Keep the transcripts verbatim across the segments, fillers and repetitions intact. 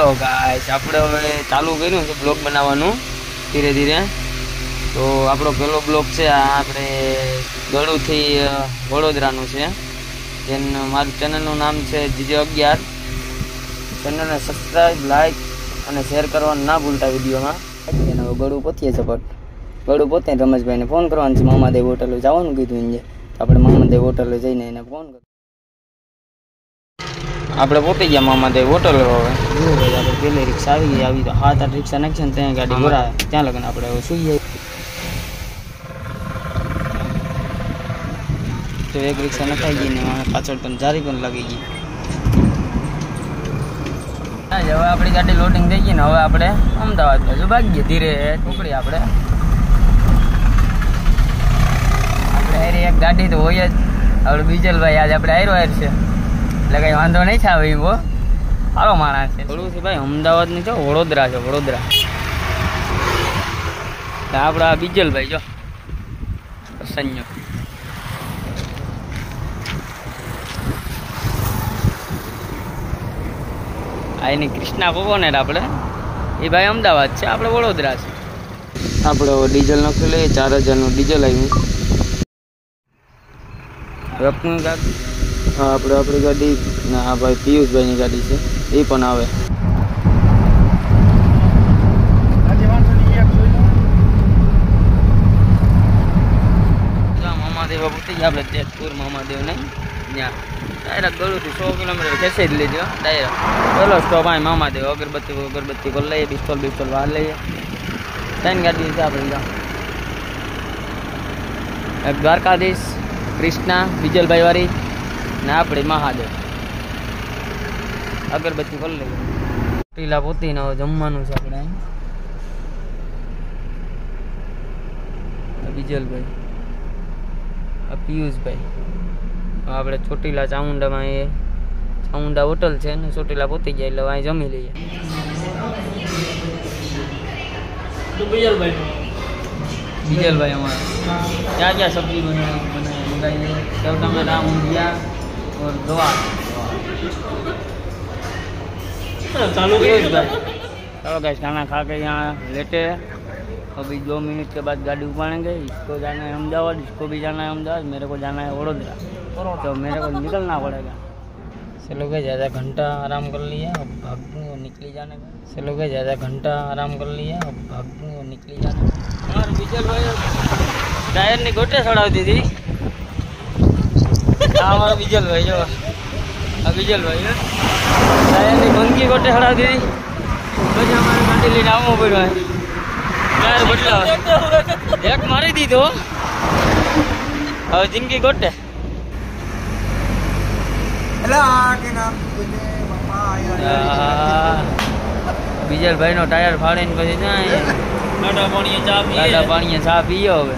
Hello guys આપણે હવે ચાલુ કર્યું છે બ્લોગ બનાવવાનું ધીરે ધીરે તો આપણો પહેલો બ્લોગ છે આ આપણે ગળુથી વડોદરાનું છે જેનું મારું ચેનલનું નામ છે જીજે અગિયાર ચેનલને સબસ્ક્રાઇબ લાઈક અને શેર કરવાનું ના ભૂલતા વિડીયોમાં એને ગળું પોતીએ છે બટ ગળું પોતે રમેશભાઈને ફોન કરવાનો છે મામાદેવ હોટલે જવાનું કીધું એને તો આપણે મામાદેવ હોટલે જઈને એને ફોન કર્યો આપણે પોતે ગયા મામાદેવ હોટલ હવે જો ભાઈ આપણે પેલી રિક્ષા આવી ગઈ આવી તો હાથ આઠ રિક્ષા નાખશે ને ત્યાં ગાડી ભરાય ત્યાં લગન આપણે હવે સુઈ જાય તો એક રિક્ષા નખાઈ ગઈ ને પાછળ પણ જારી પણ લાગી ગઈ હવે આપણી ગાડી લોડિંગ થઈ ગઈ ને હવે આપણે અમદાવાદ બાજુ ભાગીએ ધીરે ટુકડી આપણે આપણે એક ગાડી તો હોય જ આપણે બીજલભાઈ આજે આપણે આયરો આયર છે એટલે કઈ વાંધો નહીં થાય ભાઈ બહુ સારો માણસ છે થોડું છે ભાઈ અમદાવાદ ની જો વડોદરા છે વડોદરા આપડા બીજલભાઈ જો સંયો આ એની કૃષ્ણા કોકોનેટ આપણે એ ભાઈ અમદાવાદ છે આપણે વડોદરા છે આપણે ડીઝલ નાખી લઈએ ચાર હજારનું ડીઝલ આવ્યું રપનું ગાડી હા આપણે આપણી ગાડી હા ભાઈ પિયુષભાઈની ગાડી છે એ પણ આવે મામાદેવ પૂછી ગયા આપણે તેજપુર મામાદેવ નહીં ત્યાં ડાયરેક્ટ ગળુથી સો કિલોમીટર ખેંચી જ લીધો ડાયરેક્ટ પેલો સ્ટોપ અહીં મામાદેવ અગરબત્તી અગરબત્તી કરી લઈએ પિસ્તોલ પિસ્તોલ બહાર લઈએ ત્રણ ગાડી છે આપણે એક દ્વારકાધીશ કૃષ્ણા બીજલભાઈ વાળી ને આપણે મહાદેવ અગરબત્તી કરી લઈએ ટીલા પોતીને હવે જમવાનું છે આપણે બીજલભાઈ આ પિયુષભાઈ આપણે ચોટીલા ચામુંડામાં એ ચામુંડા હોટલ છે ને ચોટીલા પોતી જાય એટલે અહીં જમી લઈએ બીજલભાઈ બીજલભાઈ અમારે ક્યાં ક્યાં સબ્જી બનાવી सेव टमाटा ऊंधिया और दवा चालू चलो गैस खाना खा के यहाँ लेटे अभी दो मिनट के बाद गाड़ी उठाएंगे इसको जाना है अहमदाबाद इसको भी जाना है अहमदाबाद मेरे को जाना है वडोदरा तो मेरे को निकलना पड़ेगा चलो गए ज़्यादा घंटा आराम कर लिया अब भागूँ और निकली जाने का चलो गए ज़्यादा घंटा आराम कर लिया अब भागूँ और निकली जाने का और विजल भाई टायर ने गोटे चढ़ा दी थी हमारा विजल भाई जो विजल भाई टायर ने गंदगी गोटे चढ़ा दी थी પછી અમારે ગાડી લઈને આવવું પડ્યું ટાયર બદલાવ એક મારી દીધો હવે જિંદગી ગોટે બીજલભાઈ નો ટાયર ફાડીને પછી જાય ટાટા પાણીએ ચા પીએ ટાટા પાણીએ ચા પીયો હવે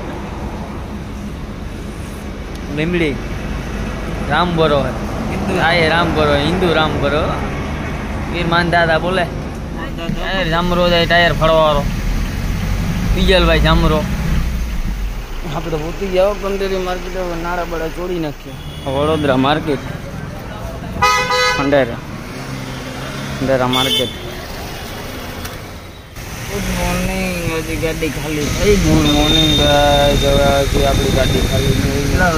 લીમડી રામ બરો આયે રામ બરો હિન્દુ રામ બરો વીર માન દાદા બોલે જામરો જાય ટાયર ફળવાળો બીજલભાઈ જામરો આપણે પોતી જાવ કંડેરી માર્કેટ નાળા બળા ચોડી નાખ્યો વડોદરા માર્કેટ ખંડેરા ખંડેરા માર્કેટ ગુડ મોર્નિંગ હજી ગાડી ખાલી થઈ ગુડ મોર્નિંગ હવે આપણી ગાડી ખાલી કેટલા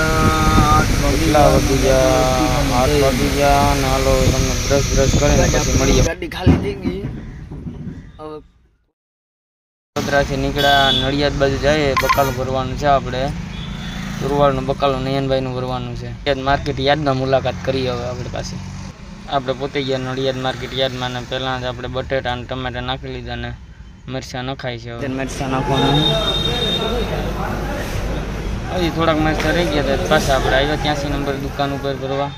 વાગી ગયા આઠ વાગી ગયા અને હાલો તમને બ્રશ બ્રશ કરીને પછી મળીએ ગાડી ખાલી થઈ ગઈ હવે વડોદરાથી નીકળ્યા નડિયાદ બાજુ જઈએ બકાલું ભરવાનું છે આપણે ગુરુવારનું બકાલું નયનભાઈનું ભરવાનું છે નડિયાદ માર્કેટ યાર્ડમાં મુલાકાત કરી હવે આપણે પાસે આપણે પોતે ગયા નડિયાદ માર્કેટ યાર્ડમાં ને પહેલાં જ આપણે બટેટા અને ટમેટા નાખી લીધા ને મરચાં નખાય છે હવે મરચાં નાખવાના હજી થોડાક મરચાં રહી ગયા હતા પાછા આપણે આવ્યા ત્યાંસી નંબર દુકાન ઉપર ભરવા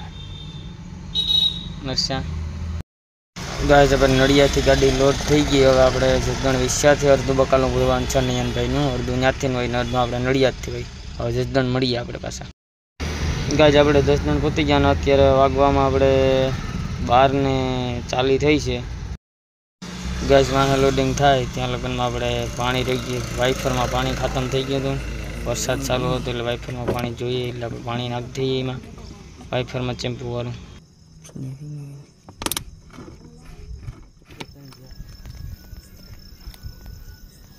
મરચાં ગાય છે પણ નડિયાદથી ગાડી લોડ થઈ ગઈ હવે આપણે જસદણ વિશ્યાથી અડધું બકાલું ભરવાનું છે નયનભાઈનું અડધું ત્યાંથી હોય ને અડધું આપણે નડિયાદથી હોય હવે જસદણ મળીએ આપણે પાછા ગાય આપણે જસદણ પહોંચી ગયા ને અત્યારે વાગવામાં આપણે બાર ને ચાલી થઈ છે ગેસ વાહન લોડિંગ થાય ત્યાં લગ્નમાં આપણે પાણી રહી ગયું વાઇફરમાં પાણી ખતમ થઈ ગયું હતું વરસાદ ચાલુ હતો એટલે વાઇફરમાં પાણી જોઈએ એટલે આપણે પાણી નાખી દઈએ એમાં વાઇફરમાં ચેમ્પુ વાળું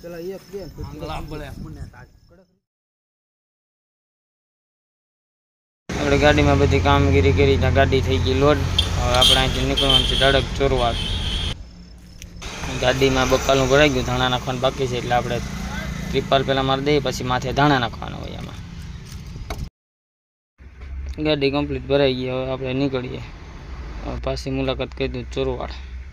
આપણે ગાડીમાં બધી કામગીરી કરી ત્યાં ગાડી થઈ ગઈ લોડ. હવે આપણે અહીંથી નીકળવાનું છે ધડક ચોરવાડ. ગાડીમાં બકાલું ભરાઈ ગયું, ધાણા નાખવાનું બાકી છે એટલે આપણે ત્રિપાલ પહેલાં મારી દઈએ, પછી માથે ધાણા નાખવાના હોય એમાં. ગાડી કમ્પ્લીટ ભરાઈ ગઈ, હવે આપણે નીકળીએ. હવે પાછી મુલાકાત કરી દઉં ચોરવાડ.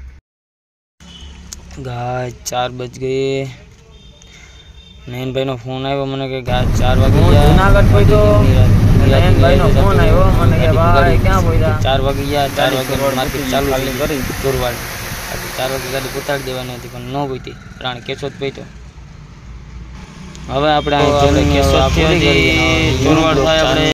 ગાય ચાર બજ ગઈ. નયનભાઈનો ફોન આવ્યો મને કે ગાય ચાર વાગે જુનાગઢ પહોંચ્યો. નયનભાઈનો ફોન આવ્યો મને કે ભાઈ ક્યાં પહોંચ્યા? ચાર વાગે ગયા. ચાર વાગે માર્કેટ ચાલુ કરી ચોરવાડ. ચાર વાગે ગાડી પોતાડી દેવાની હતી પણ ન પહોંચી, પ્રાણ કેશોદ પહોંચ્યો. હવે આપણે ચોરવાડ થાય આપણે